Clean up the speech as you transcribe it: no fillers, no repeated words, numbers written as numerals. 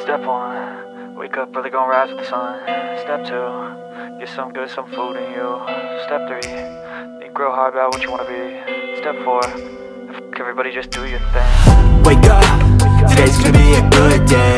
Step 1, wake up early, gon' rise with the sun. Step 2, get some good, some food in you. Step 3, think real hard about what you wanna be. Step 4, fuck everybody, just do your thing. Wake up, today's gonna be a good day.